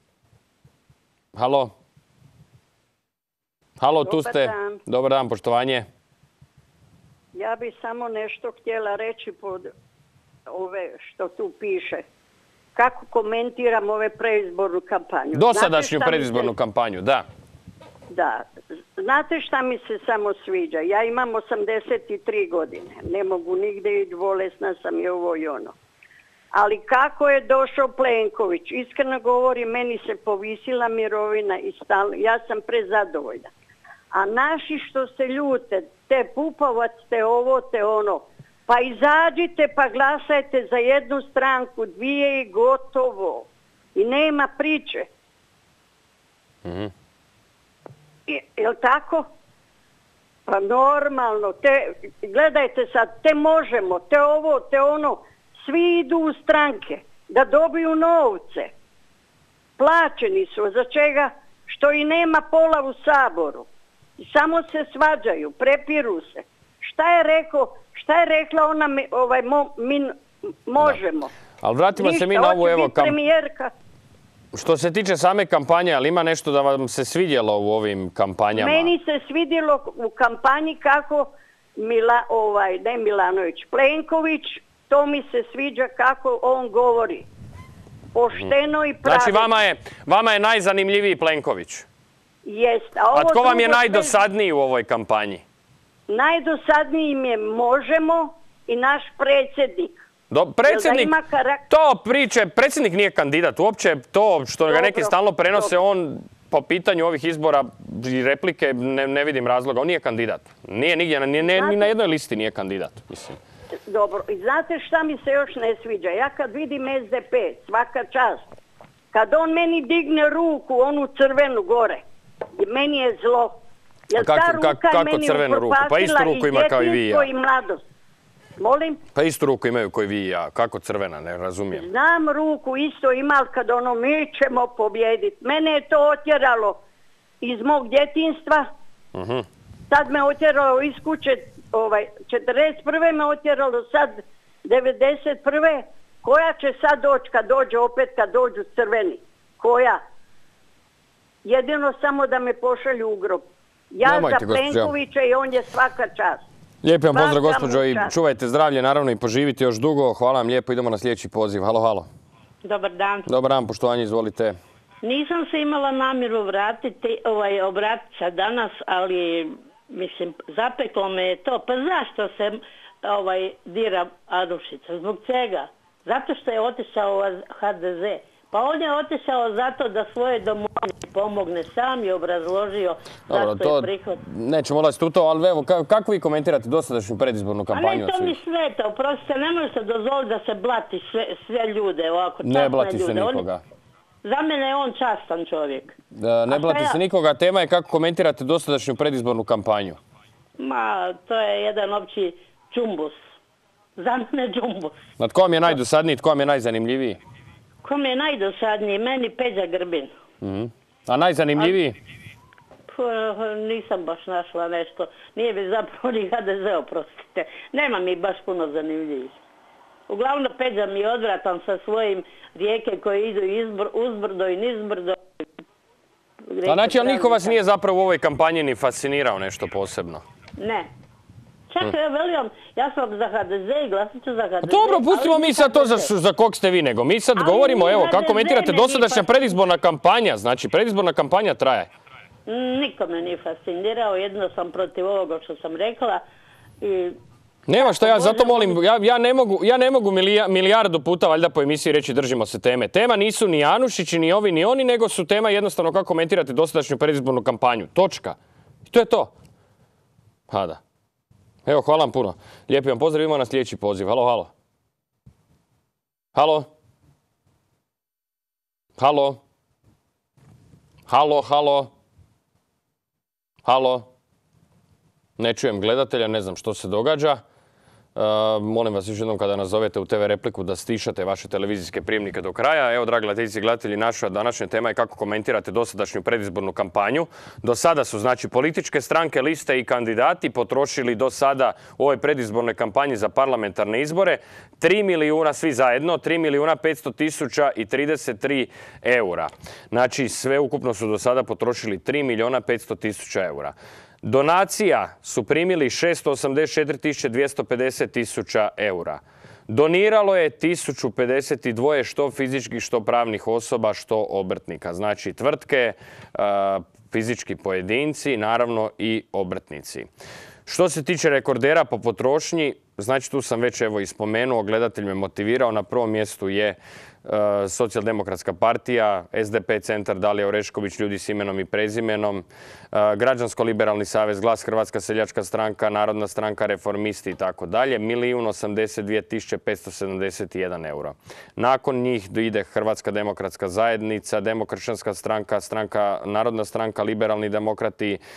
Halo. Halo, tu ste. Dobar dan. Dobar dan, poštovanje. Ja bih samo nešto htjela reći pod ove što tu piše. Kako komentiram ove predizbornu kampanju? Dosadašnju predizbornu se... kampanju, da. Da. Znate šta mi se samo sviđa? Ja imam osamdeset tri godine. Ne mogu nigdje ići, bolesna sam i ovo i ono. Ali kako je došao Plenković? Iskreno govori, meni se povisila mirovina i stalno. Ja sam prezadovoljna. A naši što se ljute, te Pupovac, te ovo, te ono, pa izađite pa glasajte za jednu stranku, dvije i gotovo. I nema priče. Mm-hmm. I, jel tako? Pa normalno. Te, gledajte sad, te možemo, te ovo, te ono, svi idu u stranke da dobiju novce. Plaćeni su. Za čega? Što i nema pola u Saboru. I samo se svađaju, prepiru se. Šta je rekao, šta je rekla ona ovaj, mo, min, Možemo. Ali vratimo se mi na ovu, evo, kam... premijerka. Što se tiče same kampanje, ali ima nešto da vam se svidjelo u ovim kampanjama? Meni se svidjelo u kampanji kako Mila, ovaj, ne Milanović, Plenković, to mi se sviđa kako on govori. Pošteno i pravilno. Znači, vama je, vama je najzanimljiviji Plenković? Jest. A, A tko vam je najdosadniji u ovoj kampanji? Najdosadniji im je Možemo i naš predsjednik. Do, predsjednik, to priče, predsjednik nije kandidat. Uopće to što ga neki stalno prenose, on po pitanju ovih izbora i replike ne, ne vidim razloga. On nije kandidat. Nije nigdje, ni, ne, ni na jednoj listi nije kandidat, mislim. Dobro, i znate šta mi se još ne sviđa? Ja kad vidim S D P, svaka čast, kad on meni digne ruku, onu crvenu gore, i meni je zlo. Jer kako, ta ruka kako, je meni crvenu ruku? Pa istu ruku ima kao i vi i ja. I mladost. Molim? Pa istu ruku imaju koji vi i ja. Kako crvena, ne razumijem. Znam ruku isto ima, kad ono mi ćemo pobjediti. Mene je to otjeralo iz mog djetinjstva. Uh-huh. Sad me otjeralo iz kuće, ovaj, četrdeset prve me otjeralo, sad devedeset prve Koja će sad doći kad dođe opet, kad dođu crveni? Koja? Jedino samo da me pošalju u grob. Ja Nemojte, za Plenkovića i on je svaka čast. Lijepi vam pozdrav, gospođo, i čuvajte zdravlje, naravno, i poživite još dugo. Hvala vam lijepo, idemo na sljedeći poziv. Halo, halo. Dobar dan. Dobar dan, poštovanje, izvolite. Nisam se imala namjeru vratiti, ovaj, obratiti se danas, ali, mislim, zapeklo me je to. Pa zašto se ovaj, dira Anušica? Zbog čega? Zato što je otišao H D Z. Pa on je otišao zato da svoje domovine pomogne, sam je obrazložio zašto je prihod. Nećemo ulaziti u to, ali evo, kako vi komentirate dosadašnju predizbornu kampanju? A ne, to mi sveta, oprostite, ne može se dozvoliti da se blati sve, sve ljude ovako. Ne blati se nikoga. On, za mene je on častan čovjek. Da, ne blati se nikoga, tema je kako komentirate dosadašnju predizbornu kampanju. Ma, to je jedan opći džumbus. Za mene džumbus. Nad kom je najdosadniji, tko vam je najzanimljiviji? Kom je najdosadniji? Meni Peđa Grbin. Mm-hmm. A najzanimljiviji? A, nisam baš našla nešto. Nije mi zapravo ni H D Z, oprostite. Nema mi baš puno zanimljivih. Uglavnom Peđa mi je odvratan sa svojim rijeke koje idu izbr, uzbrdo i nizbrdo. A znači, ali niko vas nije zapravo u ovoj kampanji ni fascinirao nešto posebno? Ne. Čekaj, ja velim, ja sam za H D Z i glasit ću za H D Z. Dobro, pustimo mi sad to za, za kog ste vi, nego mi sad ali govorimo, evo, kako komentirate dosadašnja predizborna kampanja, znači predizborna kampanja traje. Niko me nije fascinirao, jedino sam protiv ovoga što sam rekla. I... Nema što, ja zato molim, ja, ja ne mogu, ja ne mogu milija, milijardu puta valjda po emisiji reći držimo se teme. Tema nisu ni Anušići, ni ovi, ni oni, nego su tema jednostavno kako komentirate dosadašnju predizbornu kampanju. Točka. I to je to. Ha da. Evo, hvala vam puno. Lijepi vam pozdrav, idemo na sljedeći poziv. Halo, halo. Halo. Halo. Halo, halo. Halo. Ne čujem gledatelja, ne znam što se događa. Uh, molim vas još jednom kada nazovete u T V repliku da stišate vaše televizijske prijemnike do kraja. Evo, dragi gledateljice i gledatelji, naša današnja tema je kako komentirate dosadašnju predizbornu kampanju. Do sada su, znači, političke stranke, liste i kandidati potrošili do sada u ovoj predizbornoj kampanji za parlamentarne izbore tri milijuna, svi zajedno, tri milijuna petsto tisuća i trideset tri eura. Znači, sve ukupno su do sada potrošili tri milijuna petsto tisuća eura. Donacija su primili šesto osamdeset četiri tisuće dvjesto pedeset tisuća eura. Doniralo je tisuću pedeset dva što fizičkih, što pravnih osoba, što obrtnika. Znači tvrtke, fizički pojedinci, naravno i obrtnici. Što se tiče rekordera po potrošnji, znači tu sam već evo i spomenuo, gledatelj me motivirao, na prvom mjestu je Socijaldemokratska partija, S D P centar Dalija Orešković, ljudi s imenom i prezimenom, Građansko-liberalni savez, Glas, Hrvatska seljačka stranka, Narodna stranka, Reformisti i tako dalje, milijun osamdeset dvije tisuće petsto sedamdeset jedan euro. Nakon njih ide Hrvatska demokratska zajednica, Demokršćanska stranka, stranka, Narodna stranka, Liberalni demokrati,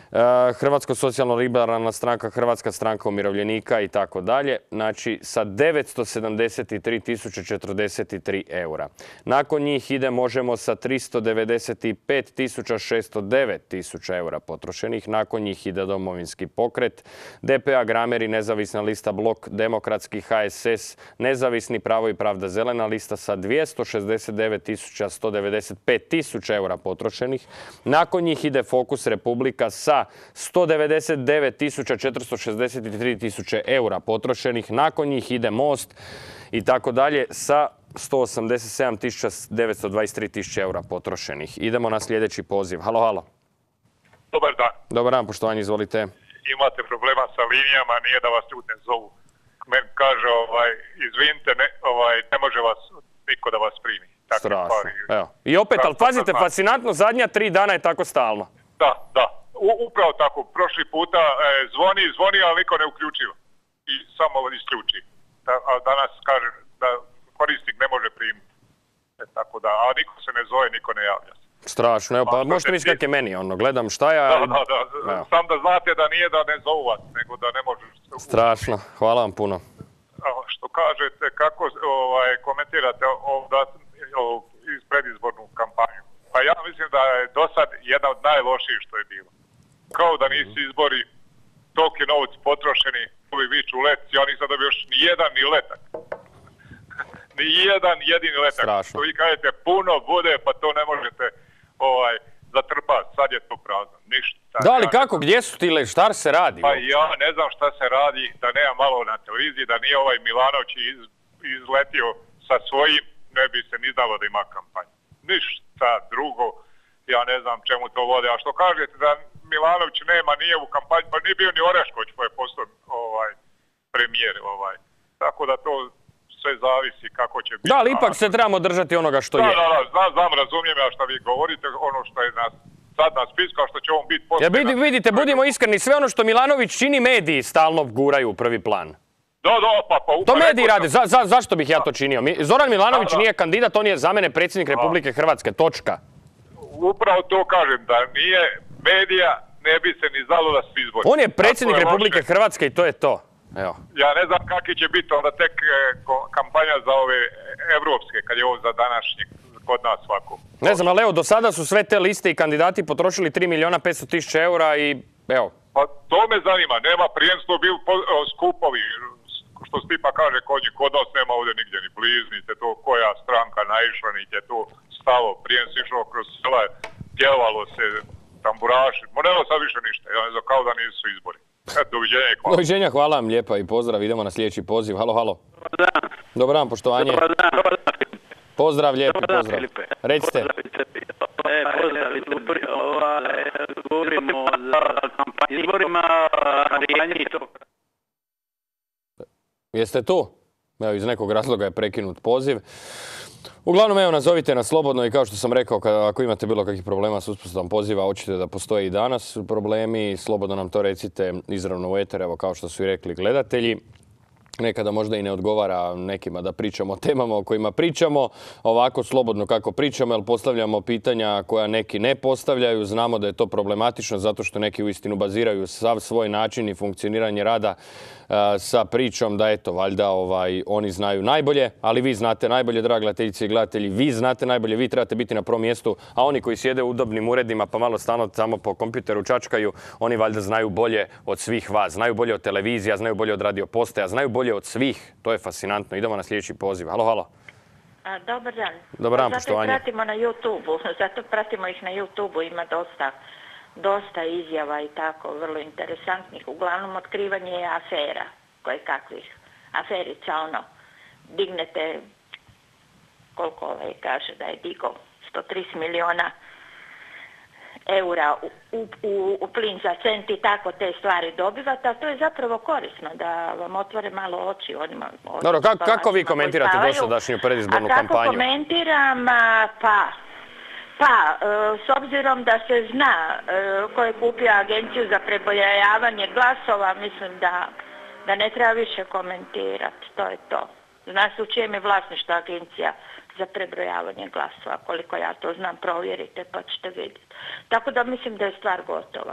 Hrvatsko socijalno-liberalna stranka, Hrvatska stranka umirovljenika i tako dalje. Znači sa devetsto sedamdeset tri tisuće četrdeset tri eura. Nakon njih ide Možemo sa tristo devedeset pet tisuća šesto devet tisuća eura potrošenih. Nakon njih ide Domovinski pokret, D P A, Grameri, Nezavisna lista, Blok, Demokratski, H S S, Nezavisni, Pravo i pravda, Zelena lista sa dvjesto šezdeset devet tisuća sto devedeset pet tisuća eura potrošenih. Nakon njih ide Fokus, Republika sa sto devedeset devet tisuća četiristo šezdeset tri tisuće eura potrošenih. Nakon njih ide Most i tako dalje sa sto osamdeset sedam tisuća devetsto dvadeset tri tisuće eura potrošenih. Idemo na sljedeći poziv. Halo, halo. Dobar dan. Dobar dan, poštovanje, izvolite. Imate problema sa linijama, nije da vas ljudi ne zovu. Men kaže, ovaj, izvinite, ne, ovaj, ne može vas niko da vas primi. Takve Strašno. stvari. Evo. I opet, ali pazite, fascinantno, zadnja tri dana je tako stalno. Da, da. U, upravo tako. Prošli puta e, zvoni, zvoni, ali niko ne uključiva. I samo isključi. Da, a danas kaže da korisnik ne može primiti. E, tako da, a niko se ne zove, niko ne javlja se. Strašno, evo, pa možete misliti kak je meni, ono, gledam šta ja... Da, da, da. Evo. Sam da znate da nije da ne zovu vas, nego da ne može... Strašno, hvala vam puno. Što kažete, kako ovaj, komentirate ovo iz predizbornu kampanju? Pa ja mislim da je do sad jedna od najlošijih što je bilo. Kao da nisu izbori, toliki novci potrošeni, ovi viču let, ja nisam dobio još ni jedan ni letak. Ni jedan jedini letak. Strašno. To vi kažete puno bude, pa to ne možete ovaj, zatrpati. Sad je to prazno. Ništa. Da, ali kako? Gdje su ti le? Šta se radi? Pa ja ne znam šta se radi, da nema malo na televiziji, da nije ovaj Milanović iz, izletio sa svojim, ne bi se ni znalo da ima kampanju. Ništa drugo, ja ne znam čemu to vode. A što kažete da Milanović nema, nije u kampanji, pa nije bio ni Orešković pa je postao ovaj, premijer. Ovaj. Tako da to sve zavisi kako će biti. Da, ali ipak se trebamo držati onoga što da, je. Da, da, znam, znam, razumijem ja što vi govorite, ono što je nas sad na spisku, a što će on biti poslije. Ja, vidi, vidite, budimo iskreni, sve ono što Milanović čini, mediji stalno guraju u prvi plan. Da, da, pa, pa to mediji rade, za, za, zašto bih ja to činio? Zoran Milanović da, da. nije kandidat, on je za mene predsjednik Republike Hrvatske, točka. Upravo to kažem, da nije medija, ne bi se ni znalo da su izbori. On je predsjednik je Republike loše. Hrvatske i to je to. Evo. Ja ne znam kakvi će biti onda tek e, kampanja za ove evropske, kad je ovo za današnjeg kod nas svako. Ne znam, ali evo, do sada su sve te liste i kandidati potrošili tri milijuna petsto tisuća eura i evo. Pa to me zanima, nema prijemstvo, bil po, o, skupovi, što Stipa kaže, kod njih, kod nas nema ovdje nigdje ni blizu, niti to koja stranka naišla, niti je to stalo, prijemstvo išlo kroz sela, pjevalo se, tamburaši, mo nema sad više ništa, ja ne znam, kao da nisu izbori. Eto, doviđenja i hvala. Doviđenja, hvala vam lijepa i pozdrav, idemo na sljedeći poziv. Halo, halo. Dobar dan. Dobar dan, poštovanje. Dobar dan. Dobar dan. Pozdrav, lijepi Dobar dan, pozdrav. Filipe. Recite. E, pozdrav, govorimo za kampanju izborima, Arijanji to. Jeste tu? Evo, iz nekog razloga je prekinut poziv. Uglavnom, evo, nazovite nas slobodno i kao što sam rekao, kada, ako imate bilo kakvih problema s uspostavom poziva, očite da postoje i danas problemi, slobodno nam to recite izravno u eter, evo, kao što su i rekli gledatelji. Nekada možda i ne odgovara nekima da pričamo o temama o kojima pričamo, ovako slobodno kako pričamo, jer postavljamo pitanja koja neki ne postavljaju. Znamo da je to problematično zato što neki uistinu baziraju sav svoj način i funkcioniranje rada uh, sa pričom da eto, valjda ovaj, oni znaju najbolje, ali vi znate najbolje, draga gledateljice i gledatelji, vi znate najbolje, vi trebate biti na prvom mjestu, a oni koji sjede u udobnim uredima pa malo stalno tamo po kompjuteru čačkaju, oni valjda znaju bolje od svih vas, znaju bolje od televizija, znaju bolje od radio postaja, znaju bolje od svih. To je fascinantno. Idemo na sljedeći poziv. Halo, halo. A, dobar dan. Dobar dan, zato poštovanje. Zato pratimo na YouTube-u. Zato pratimo ih na YouTube-u. Ima dosta, dosta izjava i tako, vrlo interesantnih. Uglavnom, otkrivanje je afera. Koje kakvih aferica, ono, dignete, koliko ovaj kaže da je digo, sto trideset milijuna eura u, u, u plin za cent i tako te stvari dobivate, a to je zapravo korisno da vam otvore malo oči. Onima, Dobro, kako, kako vi komentirate dosadašnju predizbornu kampanju? A kako komentiram, pa, pa s obzirom da se zna ko je kupio agenciju za prebrojavanje glasova, mislim da, da ne treba više komentirati, to je to. Zna se u čijem je vlasništvo agencija za prebrojavanje glasova. Koliko ja to znam, provjerite pa ćete vidjeti. Tako da mislim da je stvar gotova.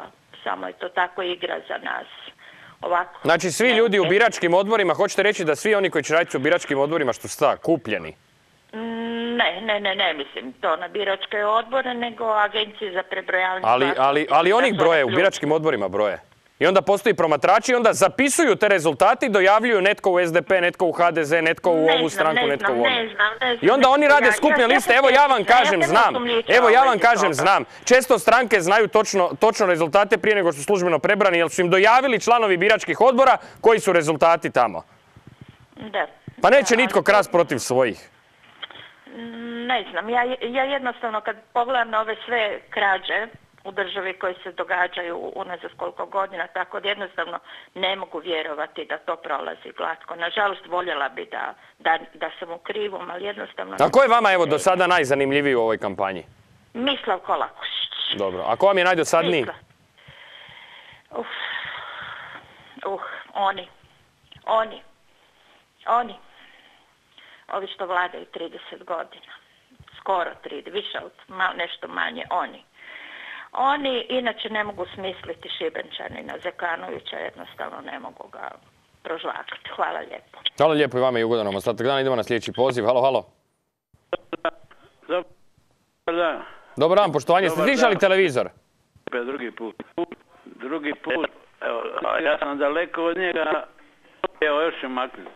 samo je to tako igra za nas. Ovako. Znači svi ljudi u biračkim odborima, hoćete reći da svi oni koji će raditi u biračkim odborima što su ta, kupljeni? Ne, ne, ne, ne mislim to na biračke odbore, nego agencije za prebrojavanje. Ali, ali, ali oni broje, u biračkim odborima broje. I onda postoji promatrači i onda zapisuju te rezultate i dojavljuju netko u S D P, netko u H D Z, netko u ovu stranku, netko u onu. I onda oni rade skupne liste. Evo ja vam kažem, znam. Evo ja vam kažem, znam. Često stranke znaju točno rezultate prije nego što su službeno prebrani, jer su im dojavili članovi biračkih odbora koji su rezultati tamo. Da. Pa neće nitko krast protiv svojih. Ne znam, ja, ja jednostavno kad pogledam na ove sve krađe u državi koje se događaju unazad koliko godina, tako da jednostavno ne mogu vjerovati da to prolazi glatko. Nažalost, voljela bi da, da, da sam u krivom, ali jednostavno... A ko je vama evo do sada najzanimljiviji u ovoj kampanji? Mislav Kolakušić. Dobro, a ko vam je najdosadniji? Uf, uh, oni, oni, oni. Ovi što vladaju trideset godina, skoro trideset, više od nešto manje, oni. Oni inače ne mogu smisliti Šibenčanina Zekanovića, jednostavno ne mogu ga prožvakati. Hvala lijepo. Hvala lijepo i vama i ugodan nam ostatak dana. Idemo na sljedeći poziv. Halo, halo. Dobar dan. Dobar dan, poštovanje. Ste slišali televizor? Drugi put. Drugi put. Evo, ja sam daleko od njega. Evo, još ću maknuti.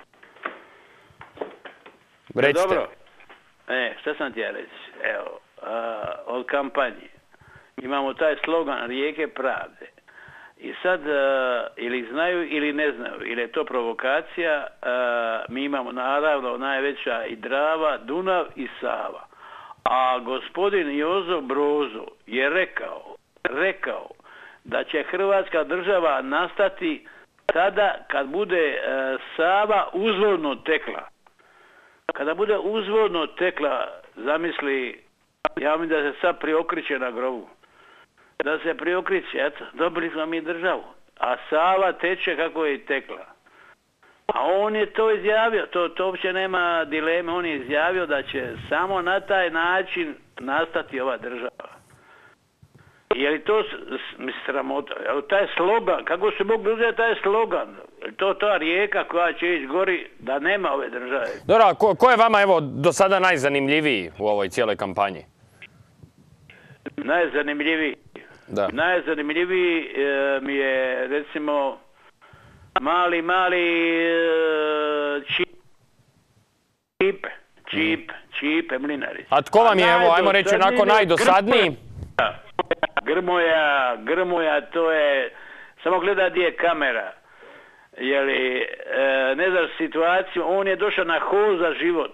Recite. Dobro. E, šta sam ti ja reći? Evo, a, od kampanje. Imamo taj slogan Rijeke pravde. I sad, a, ili znaju ili ne znaju, ili je to provokacija, a, mi imamo naravno najveća i Drava, Dunav i Sava. A gospodin Jozo Brozo je rekao, rekao da će Hrvatska država nastati tada kad bude a, Sava uzvodno tekla. Kada bude uzvodno tekla, zamisli, ja mi da se sad priokriće na grobu. Da se priokriće, eto, dobili smo mi državu. A Sava teče kako je i tekla. A on je to izjavio, to, to uopće nema dileme, on je izjavio da će samo na taj način nastati ova država. Je li to sramota? Taj slogan, kako se mogu uzeti taj slogan? Je to ta rijeka koja će ići gori da nema ove države? Dobro, ko, ko je vama evo do sada najzanimljiviji u ovoj cijeloj kampanji? Najzanimljiviji? Da. Najzanimljiviji e, mi je recimo mali, mali e, Čipe, Čipe, Čipe Mlinarić. A tko vam je, evo, ajmo reći, onako najdosadniji? Grmoja, Grmoja, to je, samo gleda gdje je kamera, jeli, e, ne znaš situaciju, on je došao na hol za život.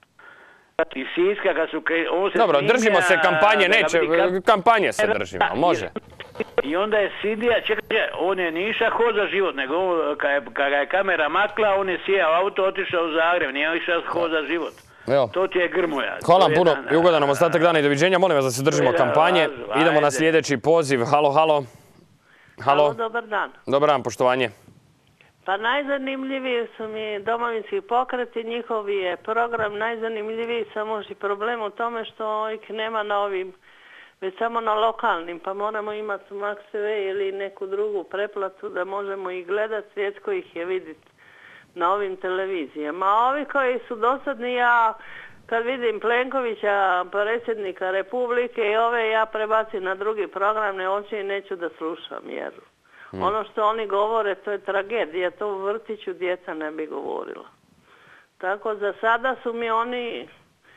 I Siska kad su, on se Dobro, snimlja, držimo se kampanje, neće, kam... kampanje se držimo, može. I onda je Sidija, čekaj, on je niša hol za život, nego on, kad ga je kamera makla, on je sjeo auto, otišao u Zagreb, nije išao hol za život. Evo. To ti je Grmoja. Hvala vam puno i ugodan nam ostatak dana i doviđenja. Molim vas da se držimo kampanje. Idemo na sljedeći poziv. Halo, halo. Halo, dobar dan. Dobar dan, poštovanje. Pa najzanimljiviji su mi domovinski pokret i njihov je program najzanimljiviji, samo je problem u tome što ih nema na ovim, već samo na lokalnim, pa moramo imati Max T V ili neku drugu preplatu da možemo ih gledati, svjetsko ih je vidjeti na ovim televizijama. A ovi koji su dosadni, ja kad vidim Plenkovića, predsjednika Republike i ove, ja prebacim na drugi program, ne uopće i neću da slušam, jer hmm. ono što oni govore, to je tragedija, to u vrtiću djeca ne bi govorila. Tako za sada su mi oni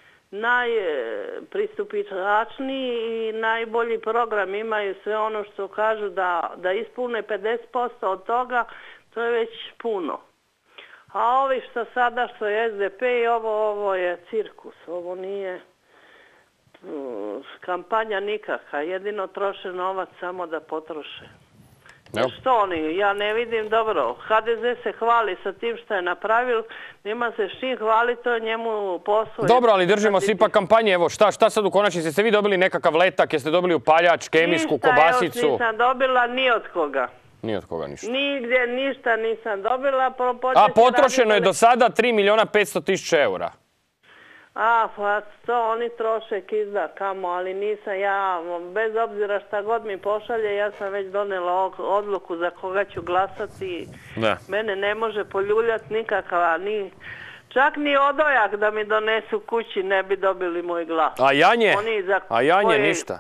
najpristupičačniji i najbolji program, imaju sve ono što kažu da, da ispune pedeset posto od toga, to je već puno. A ovi što sada, što je S D P i ovo, ovo je cirkus, ovo nije uh, kampanja nikakva, jedino troše novac samo da potroše. Evo. Što oni, ja ne vidim dobro, H D Z se hvali sa tim što je napravil, nema se s čim hvali, to je njemu posao. Dobro, ali držimo se ipak kampanje, evo šta, šta sad u konačnici, ste vi dobili nekakav letak, jeste dobili upaljač, kemijsku, ništa, kobasicu? Ništa, nisam dobila ni od koga. Ni od koga ništa. Nigdje ništa nisam dobila. A potrošeno je do sada tri milijuna petsto tisuća eura. A, pa to oni troše kizda kamo, ali nisam ja, bez obzira šta god mi pošalje, ja sam već donela odluku za koga ću glasati. Da. Mene ne može poljuljati nikakva, ni, čak ni odojak da mi donesu kući ne bi dobili moj glas. A janje? Oni za A janje koje... ništa?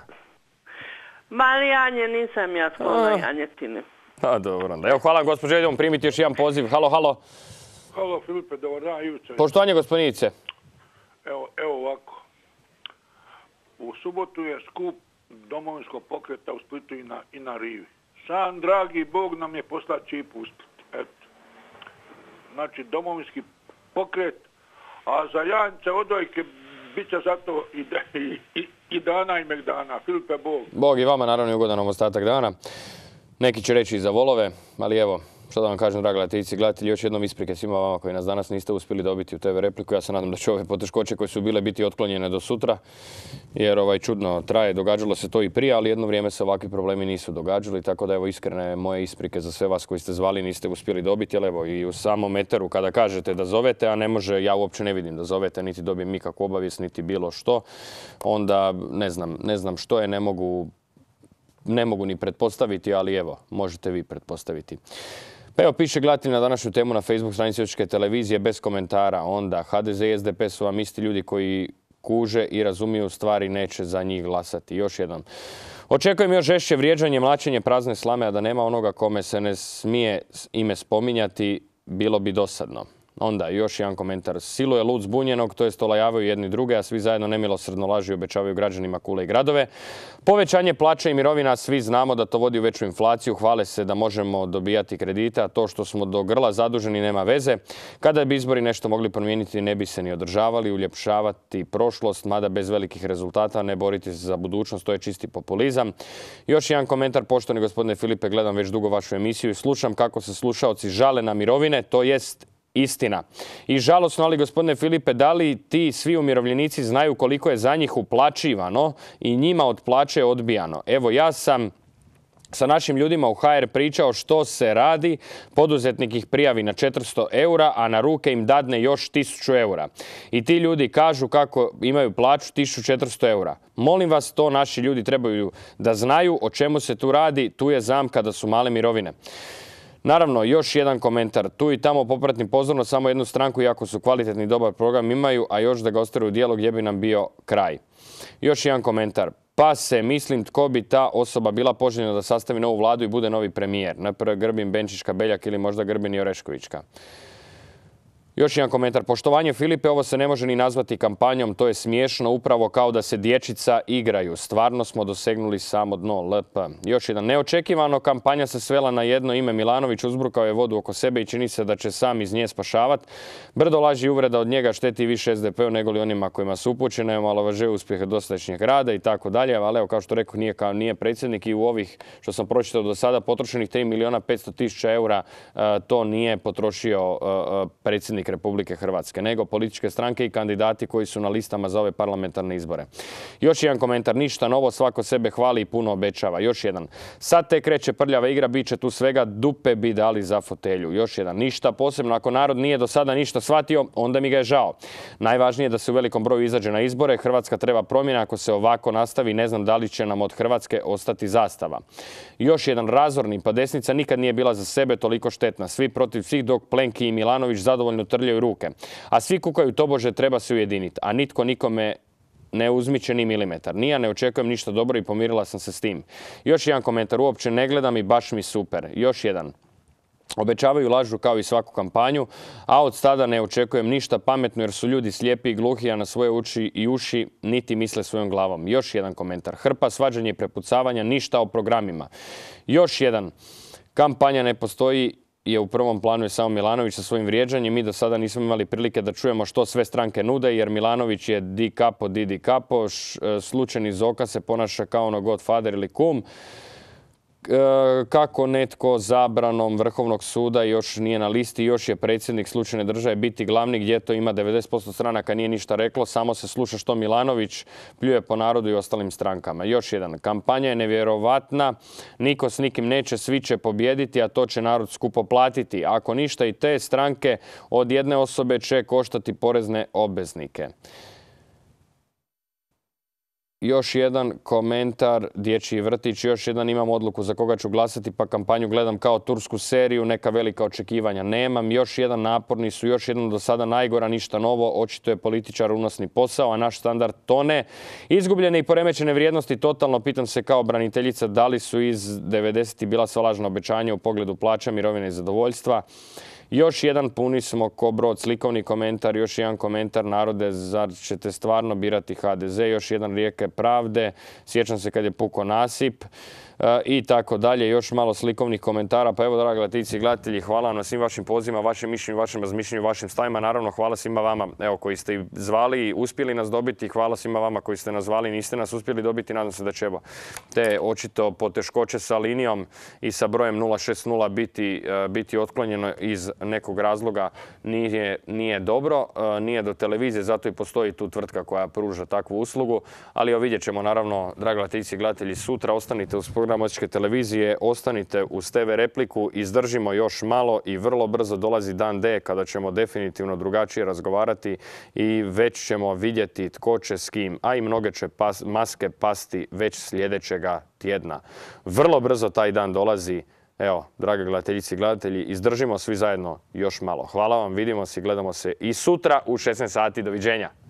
Ma janje nisam ja sklona janjetine. A dobro, onda. Evo, hvala gospođo, idemo primiti još jedan poziv. Halo, halo. Halo Filipe, dobar dan, Ivica. Poštovanje gospodinice. Evo, evo ovako. U subotu je skup Domovinskog pokreta u Splitu i na, i na Rivi. Sam dragi Bog nam je poslao čip u Split. Eto. Znači, Domovinski pokret, a za jance odojke bit će zato i, i, i, i dana i megdana. Filipe, Bog. Bog i vama, naravno, i ugodan vam ostatak dana. Neki će reći i za volove, ali evo, što da vam kažem, dragi gledateljice i gledatelji, još jednom isprike svima vama koji nas danas niste uspjeli dobiti u te ve repliku. Ja se nadam da će ove poteškoće koje su bile biti otklonjene do sutra, jer ovaj čudno traje, događalo se to i prije, ali jedno vrijeme se ovakvi problemi nisu događali, tako da evo iskrene moje isprike za sve vas koji ste zvali niste uspjeli dobiti, ali evo i u samom eteru kada kažete da zovete, a ne može, ja uopće ne vidim da zovete, niti dobijem nikakvu obavijest, niti bilo što, onda ne znam, ne znam što je, ne mogu, ne mogu ni pretpostaviti, ali evo, možete vi pretpostaviti. Pa evo, piše gledatelj na današnju temu na Facebook stranici Osječke televizije bez komentara. Onda, ha de ze i es de pe su vam isti ljudi koji kuže i razumiju stvari, neće za njih glasati. Još jedan. Očekujem još žešće vrijeđanje, mlaćenje prazne slame, a da nema onoga kome se ne smije ime spominjati, bilo bi dosadno. Onda, još jedan komentar. Siluje lud zbunjenog, to jest olajavaju jedni druge, a svi zajedno nemilosrdno laži i obećavaju građanima kule i gradove. Povećanje plaća i mirovina, svi znamo da to vodi u veću inflaciju, hvale se da možemo dobijati kredita, a to što smo do grla zaduženi nema veze. Kada bi izbori nešto mogli promijeniti, ne bi se ni održavali, uljepšavati prošlost, mada bez velikih rezultata, ne boriti se za budućnost, to je čisti populizam. Još jedan komentar, poštovani gospodine Filipe, gledam već dugo vašu emisiju i slušam kako se slušaoci žale na mirovine, to jest istina. I žalosno, ali gospodine Filipe, da li ti svi umirovljenici znaju koliko je za njih uplaćivano i njima od plaće odbijano? Evo, ja sam sa našim ljudima u ha er pričao što se radi, poduzetnik ih prijavi na četiristo eura, a na ruke im dadne još tisuću eura. I ti ljudi kažu kako imaju plaću tisuću četiristo eura. Molim vas, to naši ljudi trebaju da znaju o čemu se tu radi, tu je zamka da su male mirovine. Naravno, još jedan komentar. Tu i tamo popratim pozorno samo jednu stranku, iako su kvalitetni i dobar program imaju, a još da ga ostvaruju u dijelu gdje bi nam bio kraj. Još jedan komentar. Pa se, mislim, tko bi ta osoba bila poželjna da sastavi novu vladu i bude novi premijer. Najprve Grbin, Benčićka, Beljak ili možda Grbin i Oreškovićka. Još jedan komentar. Poštovanje Filipe, ovo se ne može ni nazvati kampanjom, to je smiješno, upravo kao da se dječica igraju. Stvarno smo dosegnuli samo dno, el pe. Još jedan. Neočekivano, kampanja se svela na jedno ime. Milanović uzbrukao je vodu oko sebe i čini se da će sam iz nje spašavat. Brdo laži i uvreda od njega šteti više es de pe u nego li onima kojima su upućene, omalovažuje uspjehe dosadašnjeg rada i tako dalje. Ali evo, kao što rekao, nije, kao, nije predsjednik i u ovih, što sam pročitao do sada, potrošenih tri milijuna petsto tisuća eura, to nije potrošio predsjednik Republike Hrvatske, nego političke stranke i kandidati koji su na listama za ove parlamentarne izbore. Još jedan komentar, ništa novo, svako sebe hvali i puno obećava. Još jedan, sad te kreće prljava igra, bit će tu svega, dupe bi dali za fotelju. Još jedan, ništa posebno, ako narod nije do sada ništa shvatio, onda mi ga je žao. Najvažnije je da se u velikom broju izađe na izbore, Hrvatska treba promjena, ako se ovako nastavi, ne znam da li će nam od Hrvatske ostati zastava. Još jedan, razorni, pa desnica nikad nije bila za sebe toliko štetna, svi protiv svih dok Plenki i Milanović zadovoljno trljaju ruke. A svi kukaju tobože treba se ujediniti, a nitko nikome ne uzmiče ni milimetar. Ni ja ne očekujem ništa dobro i pomirila sam se s tim. Još jedan komentar, uopće ne gledam i baš mi super. Još jedan. Obećavaju lažu kao i svaku kampanju, a od tada ne očekujem ništa pametno jer su ljudi slijepi i gluhi, a na svoje oči i uši niti misle svojom glavom. Još jedan komentar. Hrpa svađanja i prepucavanja, ništa o programima. Još jedan. Kampanja ne postoji, je u prvom planu je samo Milanović sa svojim vrijeđanjem. Mi do sada nismo imali prilike da čujemo što sve stranke nude, jer Milanović je di capo, di di capo, slučajni Zoka se ponaša kao ono Godfather ili kum. Kako netko zabranom Vrhovnog suda još nije na listi, još je predsjednik slučajne države biti glavni, gdje to ima devedeset posto stranaka nije ništa reklo, samo se sluša što Milanović pljuje po narodu i ostalim strankama. Još jedan, kampanja je nevjerovatna, niko s nikim neće, svi će pobjediti, a to će narod skupo platiti. Ako ništa i te stranke od jedne osobe će koštati porezne obveznike. još jedan komentar, dječji vrtić, još jedan imam odluku za koga ću glasati, pa kampanju gledam kao tursku seriju, neka velika očekivanja nemam. Još jedan naporni su, još jedan do sada najgora, ništa novo, očito je političar unosni posao, a naš standard tone. Izgubljene i poremećene vrijednosti, totalno pitam se kao braniteljica da li su iz devedesetih bila sva lažna obećanja u pogledu plaća, mirovine i zadovoljstva. Još jedan puni smo ko brod, slikovni komentar, još jedan komentar, narode, zar ćete stvarno birati ha de ze, još jedan rijeke pravde, sjećam se kad je puko nasip i tako dalje, još malo slikovnih komentara. Pa evo, dragi gledateljice i gledatelji, hvala vam na svim vašim pozivima, vašem mišljenju, vašem razmišljenju, vašim stavima. Naravno, hvala svima vama evo, koji ste zvali i uspjeli nas dobiti. Hvala svima vama koji ste nas zvali i niste nas uspjeli dobiti. Nadam se da će evo, te očito poteškoće sa linijom i sa brojem nula šest nula biti, biti otklonjeno iz nekog razloga. Nije, nije dobro, nije do televizije, zato i postoji tu tvrtka koja pruža takvu uslugu. Ali evo, vidjet ćemo, naravno, dragi gledateljice i gledatelji, sutra ostanite uz program Osječke televizije, ostanite uz te ve repliku, izdržimo još malo i vrlo brzo dolazi dan D kada ćemo definitivno drugačije razgovarati i već ćemo vidjeti tko će s kim, a i mnoge će pas, maske pasti već sljedećega tjedna. Vrlo brzo taj dan dolazi. Evo, drage gledateljice i gledatelji, izdržimo svi zajedno još malo. Hvala vam, vidimo se i gledamo se i sutra u šesnaest sati. Doviđenja.